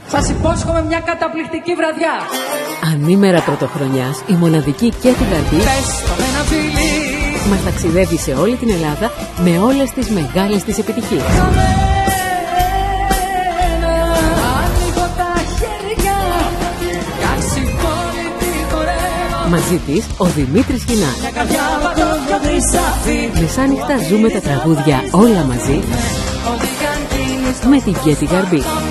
Σας υπόσχομαι μια καταπληκτική βραδιά. Ανήμερα πρωτοχρονιάς, η μοναδική Κέτη Γαρμπή μας ταξιδεύει σε όλη την Ελλάδα με όλες τις μεγάλες της επιτυχίες. Μαζί της ο Δημήτρης Κινάς. Μεσάνυχτα ζούμε τα τραγούδια όλα μαζί με την Κέτη Γαρμπή.